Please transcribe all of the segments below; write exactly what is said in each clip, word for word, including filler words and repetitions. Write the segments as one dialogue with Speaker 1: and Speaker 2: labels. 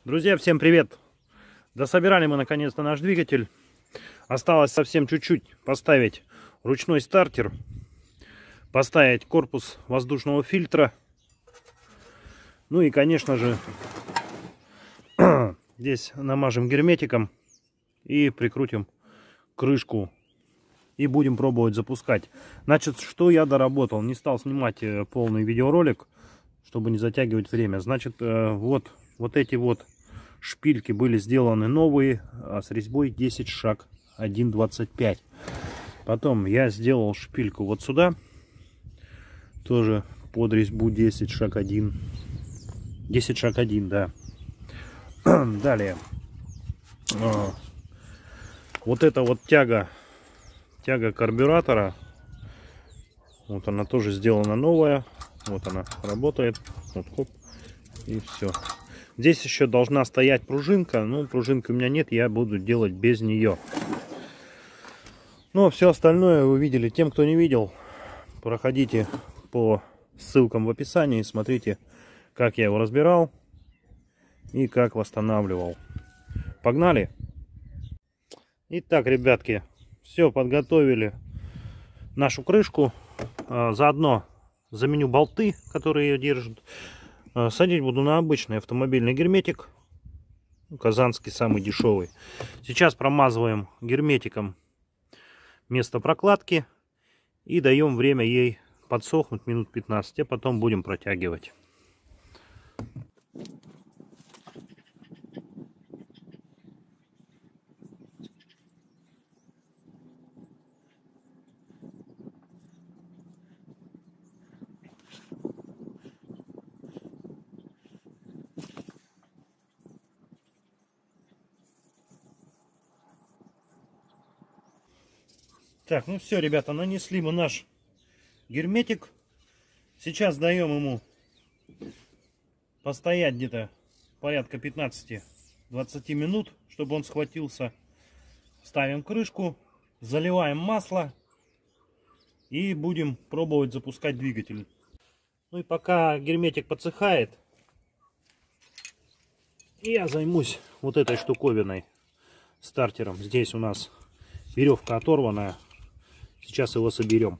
Speaker 1: Друзья, всем привет! Дособирали мы наконец-то наш двигатель. Осталось совсем чуть-чуть поставить ручной стартер, поставить корпус воздушного фильтра. Ну и, конечно же, здесь намажем герметиком и прикрутим крышку. И будем пробовать запускать. Значит, что я доработал? Не стал снимать полный видеоролик, чтобы не затягивать время. Значит, вот, вот эти вот шпильки были сделаны новые, а с резьбой десять шаг один двадцать пять. Потом я сделал шпильку вот сюда, тоже под резьбу десять шаг один. десять шаг один, да. Далее. Вот эта вот тяга, тяга карбюратора. Вот она тоже сделана новая. Вот она работает. Вот, хоп, и все. Здесь еще должна стоять пружинка. Ну, пружинки у меня нет, я буду делать без нее. Ну, а все остальное вы видели. Тем, кто не видел, проходите по ссылкам в описании. Смотрите, как я его разбирал и как восстанавливал. Погнали! Итак, ребятки, все, подготовили нашу крышку. Заодно заменю болты, которые ее держат. Садить буду на обычный автомобильный герметик. Казанский, самый дешевый. Сейчас промазываем герметиком место прокладки. И даем время ей подсохнуть минут пятнадцать. А потом будем протягивать. Так, ну все, ребята, нанесли мы наш герметик. Сейчас даем ему постоять где-то порядка пятнадцати-двадцати минут, чтобы он схватился. Ставим крышку, заливаем масло и будем пробовать запускать двигатель. Ну и пока герметик подсыхает, я займусь вот этой штуковиной, стартером. Здесь у нас веревка оторванная. Сейчас его соберем.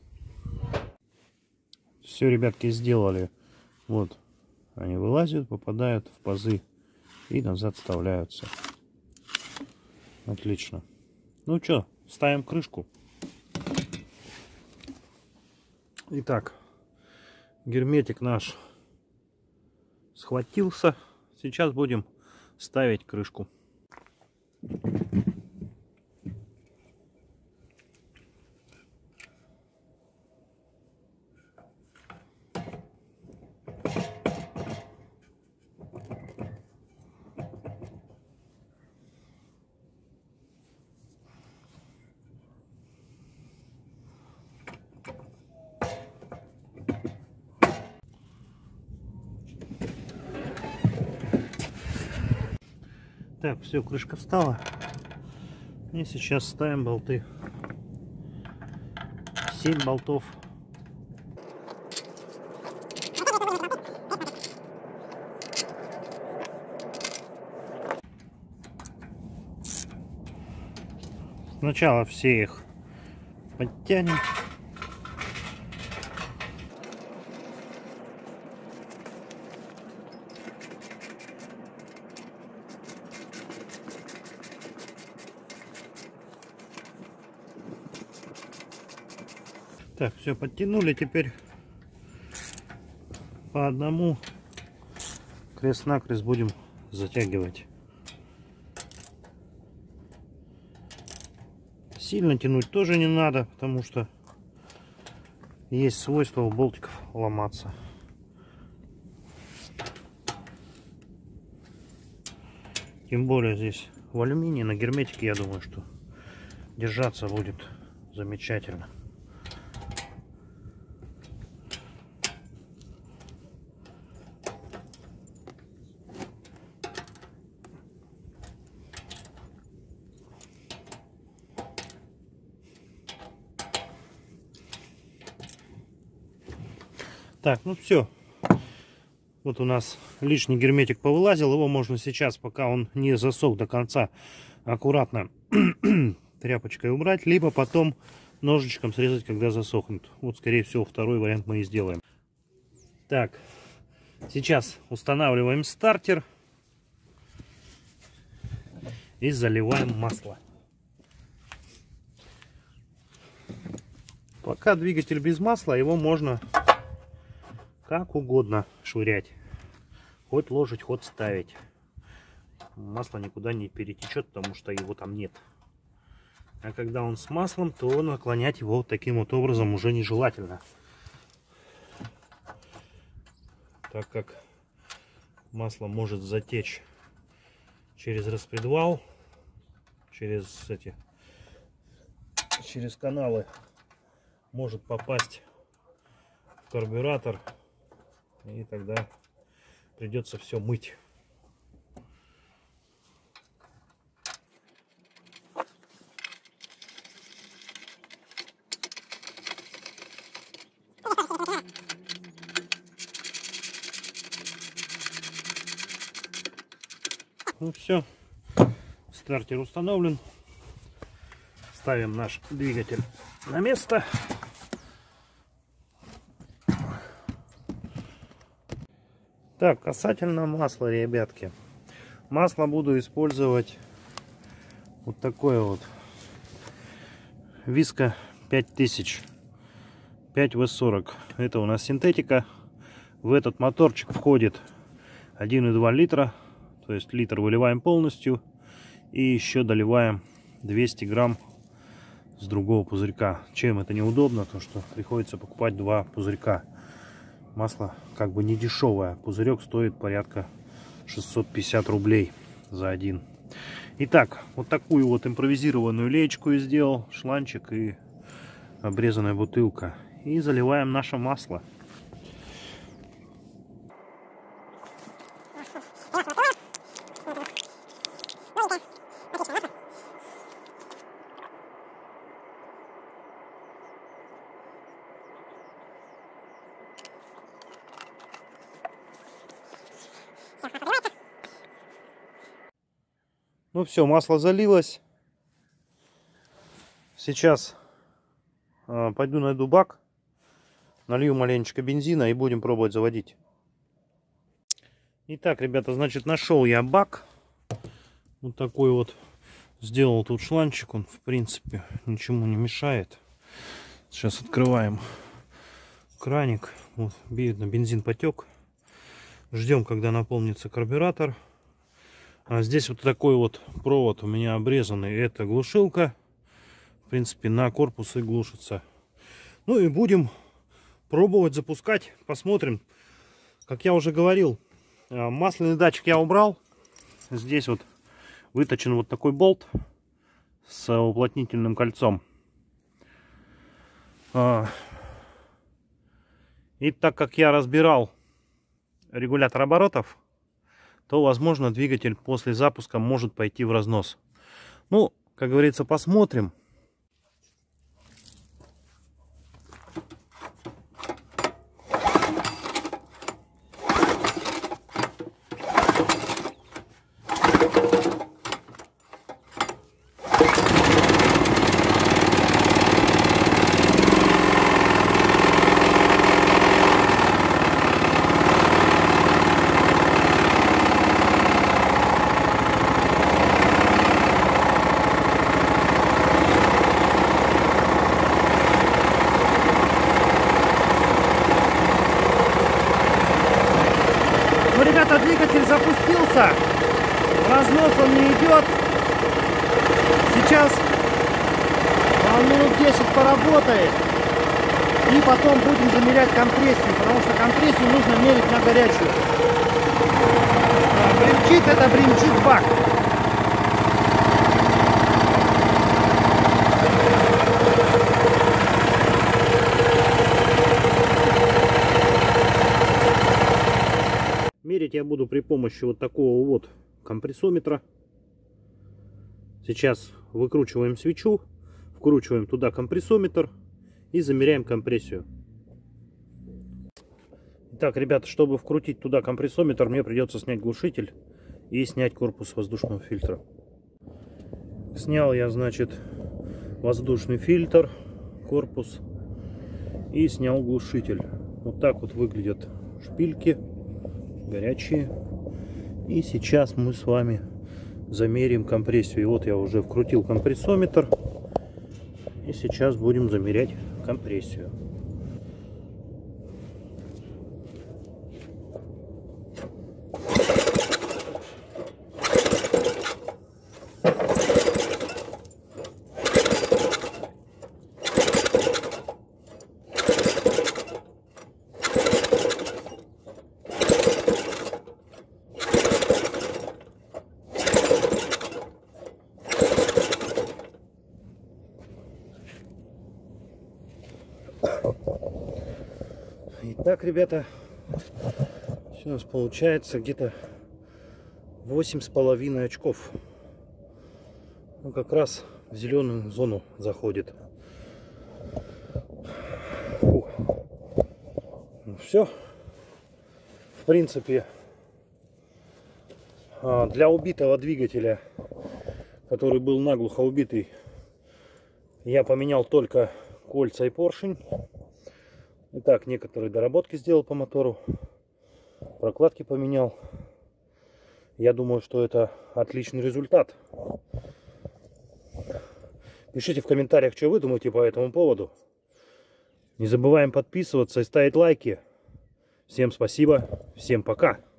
Speaker 1: Все, ребятки, сделали. Вот. Они вылазят, попадают в пазы и назад вставляются. Отлично. Ну что, ставим крышку. Итак, герметик наш схватился. Сейчас будем ставить крышку. Так, все, крышка встала. И сейчас ставим болты. семь болтов. Сначала все их подтянем. Так, все подтянули. Теперь по одному крест-накрест будем затягивать. Сильно тянуть тоже не надо, потому что есть свойство у болтиков ломаться. Тем более здесь в алюминии, на герметике, я думаю, что держаться будет замечательно. Так, ну все. Вот у нас лишний герметик повылазил. Его можно сейчас, пока он не засох до конца, аккуратно тряпочкой убрать, либо потом ножичком срезать, когда засохнет. Вот, скорее всего, второй вариант мы и сделаем. Так, сейчас устанавливаем стартер и заливаем масло. Пока двигатель без масла, его можно как угодно швырять. Хоть ложить, хоть ставить. Масло никуда не перетечет, потому что его там нет. А когда он с маслом, то наклонять его вот таким вот образом уже нежелательно. Так как масло может затечь через распредвал, через эти, через каналы, может попасть в карбюратор, и тогда придется все мыть. Ну все, стартер установлен. Ставим наш двигатель на место. Так, касательно масла, ребятки. Масло буду использовать вот такое вот. Виска пять тысяч. пять вэ сорок. Это у нас синтетика. В этот моторчик входит один и два литра. То есть литр выливаем полностью. И еще доливаем двести грамм с другого пузырька. Чем это неудобно, то что приходится покупать два пузырька. Масло как бы не дешевое. Пузырек стоит порядка шестьсот пятьдесят рублей за один. Итак, вот такую вот импровизированную леечку я сделал. Шланчик и обрезанная бутылка. И заливаем наше масло. Ну все, масло залилось. Сейчас э, пойду найду бак, налью маленечко бензина и будем пробовать заводить. Итак, ребята, значит, нашел я бак. Вот такой вот. Сделал тут шланчик. Он, в принципе, ничему не мешает. Сейчас открываем краник. Вот, видно, бензин потек. Ждем, когда наполнится карбюратор. А здесь вот такой вот провод у меня обрезанный. Это глушилка. В принципе, на корпус и глушится. Ну и будем пробовать запускать. Посмотрим. Как я уже говорил, масляный датчик я убрал. Здесь вот выточен вот такой болт с уплотнительным кольцом. И так как я разбирал регулятор оборотов, то, возможно, двигатель после запуска может пойти в разнос. Ну, как говорится, посмотрим. Двигатель запустился, в разнос он не идет. Сейчас минут десять поработает, и потом будем замерять компрессию, потому что компрессию нужно мерить на горячую. Бринчит — это бринчит бак. Мерить я буду при помощи вот такого вот компрессометра. Сейчас выкручиваем свечу, вкручиваем туда компрессометр и замеряем компрессию. Так, ребята, чтобы вкрутить туда компрессометр, мне придется снять глушитель и снять корпус воздушного фильтра. Снял я, значит, воздушный фильтр, корпус, и снял глушитель. Вот так вот выглядят шпильки, горячие. И сейчас мы с вами замерим компрессию. И вот я уже вкрутил компрессометр. И сейчас будем замерять компрессию. Итак, ребята, сейчас получается где-то восемь с половиной очков. Ну, как раз в зеленую зону заходит. Фух. Ну, все. В принципе, для убитого двигателя, который был наглухо убитый, я поменял только кольца и поршень. Итак, некоторые доработки сделал по мотору, прокладки поменял. Я думаю, что это отличный результат. Пишите в комментариях, что вы думаете по этому поводу. Не забываем подписываться и ставить лайки. Всем спасибо, всем пока.